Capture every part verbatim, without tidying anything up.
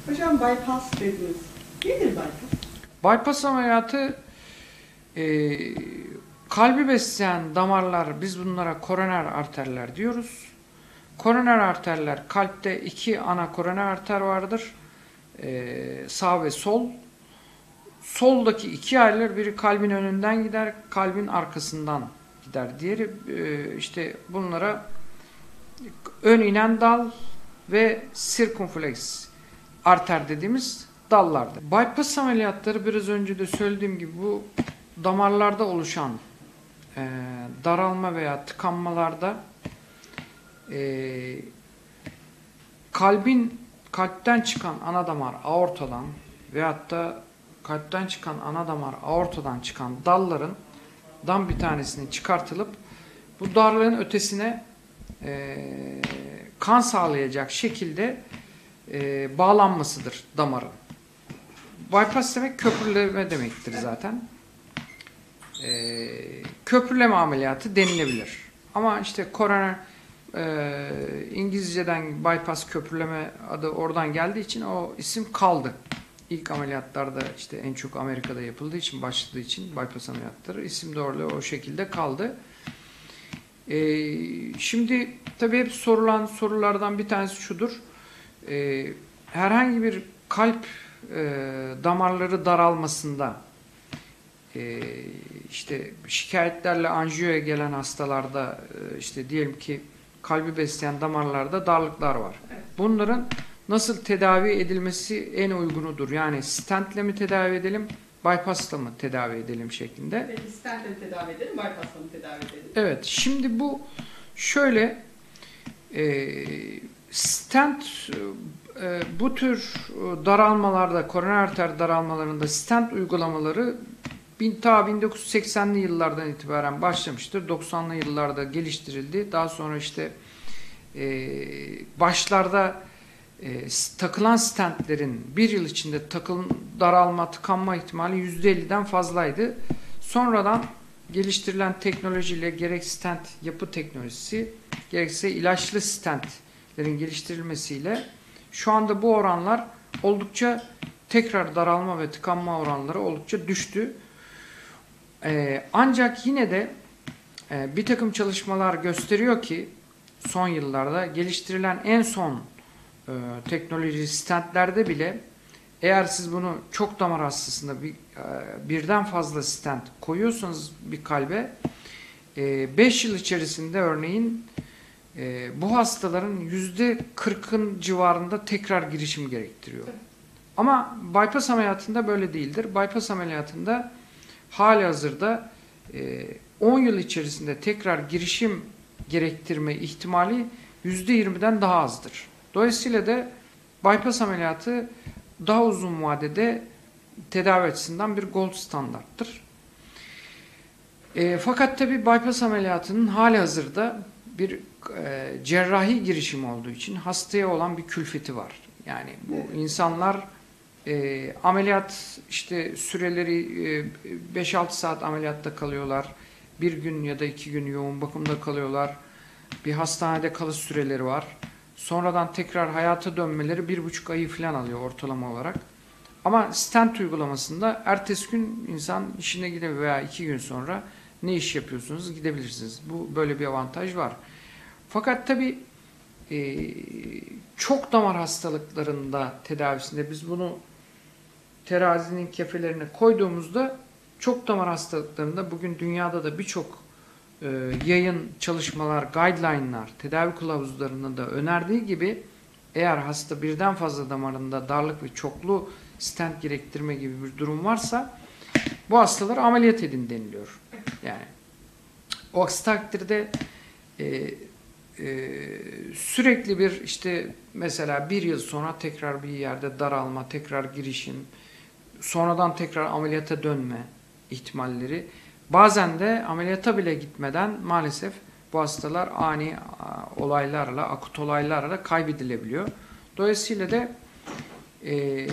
Hocam bypass dediniz. Nedir bypass? Bypass ameliyatı e, kalbi besleyen damarlar, biz bunlara koroner arterler diyoruz. Koroner arterler, kalpte iki ana koroner arter vardır. E, sağ ve sol. Soldaki iki ayrılır. Biri kalbin önünden gider, kalbin arkasından gider. Diğeri e, işte bunlara ön inen dal ve circumflex arter dediğimiz dallardır. Bypass ameliyatları biraz önce de söylediğim gibi bu damarlarda oluşan e, daralma veya tıkanmalarda e, kalbin kalpten çıkan ana damar aortadan veyahut da kalpten çıkan ana damar aortadan çıkan dalların dan bir tanesinin çıkartılıp bu darlığın ötesine e, kan sağlayacak şekilde e, bağlanmasıdır damarın. Bypass demek köprüleme demektir zaten. E, köprüleme ameliyatı denilebilir. Ama işte koroner e, İngilizceden bypass köprüleme adı oradan geldiği için o isim kaldı. İlk ameliyatlarda işte en çok Amerika'da yapıldığı için, başladığı için bypass ameliyatları isim doğruluğu o şekilde kaldı. Ee, şimdi tabii hep sorulan sorulardan bir tanesi şudur. Ee, herhangi bir kalp e, damarları daralmasında e, işte şikayetlerle anjiyoya gelen hastalarda e, işte diyelim ki kalbi besleyen damarlarda darlıklar var. Bunların nasıl tedavi edilmesi en uygunudur? Yani stentle mi tedavi edelim, bypassla mı tedavi edelim şeklinde. Peki stentle mi tedavi edelim, bypassla mı tedavi edelim? Evet, şimdi bu şöyle e, stent e, bu tür daralmalarda, koroner arter daralmalarında stent uygulamaları bin, ta bin dokuz yüz seksenli yıllardan itibaren başlamıştır. doksanlı yıllarda geliştirildi. Daha sonra işte e, başlarda E, takılan stentlerin bir yıl içinde takıl, daralma, tıkanma ihtimali yüzde elliden fazlaydı. Sonradan geliştirilen teknolojiyle gerek stent yapı teknolojisi, gerekse ilaçlı stentlerin geliştirilmesiyle şu anda bu oranlar oldukça tekrar daralma ve tıkanma oranları oldukça düştü. E, ancak yine de e, bir takım çalışmalar gösteriyor ki son yıllarda geliştirilen en son Ee, teknoloji stentlerde bile eğer siz bunu çok damar hastasında bir, e, birden fazla stent koyuyorsanız bir kalbe beş e, yıl içerisinde örneğin e, bu hastaların yüzde kırkın civarında tekrar girişim gerektiriyor. Ama bypass ameliyatında böyle değildir. Bypass ameliyatında halihazırda e, on yıl içerisinde tekrar girişim gerektirme ihtimali yüzde yirmiden daha azdır. Dolayısıyla da bypass ameliyatı daha uzun vadede tedavi açısından bir gold standarttır. E, fakat tabi bypass ameliyatının halihazırda bir e, cerrahi girişim olduğu için hastaya olan bir külfeti var. Yani bu insanlar e, ameliyat işte süreleri e, beş altı saat ameliyatta kalıyorlar. Bir gün ya da iki gün yoğun bakımda kalıyorlar. Bir hastanede kalış süreleri var. Sonradan tekrar hayata dönmeleri bir buçuk ayı falan alıyor ortalama olarak. Ama stent uygulamasında ertesi gün insan işine gidebilir veya iki gün sonra ne iş yapıyorsunuz gidebilirsiniz. Bu böyle bir avantaj var. Fakat tabii e, çok damar hastalıklarında tedavisinde biz bunu terazinin kefelerine koyduğumuzda çok damar hastalıklarında bugün dünyada da birçok yayın çalışmalar, guideline'lar, tedavi kılavuzlarının da önerdiği gibi eğer hasta birden fazla damarında darlık ve çoklu stent gerektirme gibi bir durum varsa bu hastalar ameliyat edin deniliyor. Yani o aksi takdirde e, e, sürekli bir işte mesela bir yıl sonra tekrar bir yerde daralma, tekrar girişim, sonradan tekrar ameliyata dönme ihtimalleri. Bazen de ameliyata bile gitmeden maalesef bu hastalar ani olaylarla, akut olaylarla kaybedilebiliyor. Dolayısıyla da e,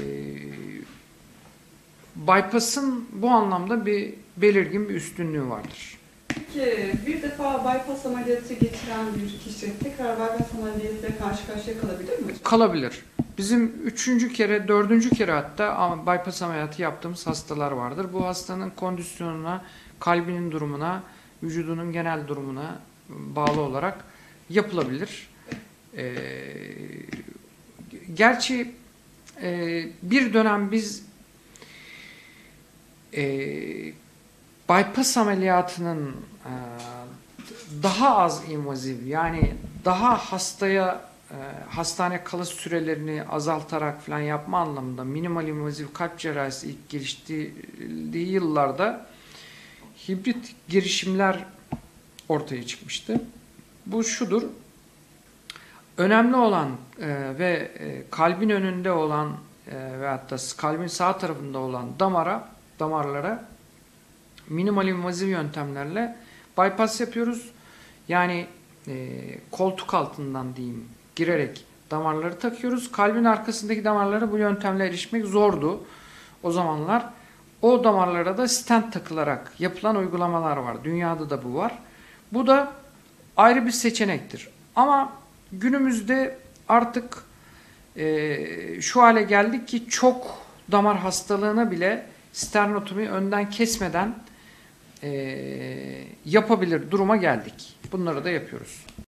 bypass'ın bu anlamda bir belirgin bir üstünlüğü vardır. Peki bir defa bypass ameliyatı geçiren bir kişi tekrar bypass ameliyatıyla karşı karşıya kalabilir mi hocam? Kalabilir. Bizim üçüncü kere, dördüncü kere hatta ama bypass ameliyatı yaptığımız hastalar vardır. Bu hastanın kondisyonuna, kalbinin durumuna, vücudunun genel durumuna bağlı olarak yapılabilir. Ee, gerçi e, bir dönem biz e, bypass ameliyatının e, daha az invaziv, yani daha hastaya e, hastane kalış sürelerini azaltarak falan yapma anlamında minimal invaziv kalp cerrahisi ilk geliştirildiği yıllarda hibrit girişimler ortaya çıkmıştı. Bu şudur: önemli olan e, ve e, kalbin önünde olan e, veyahut da kalbin sağ tarafında olan damara, damarlara minimal invaziv yöntemlerle bypass yapıyoruz. Yani e, koltuk altından diyeyim girerek damarları takıyoruz. Kalbin arkasındaki damarlara bu yöntemle erişmek zordu o zamanlar. O damarlara da stent takılarak yapılan uygulamalar var. Dünyada da bu var. Bu da ayrı bir seçenektir. Ama günümüzde artık e, şu hale geldik ki çok damar hastalığına bile sternotomi önden kesmeden e, yapabilir duruma geldik. Bunları da yapıyoruz.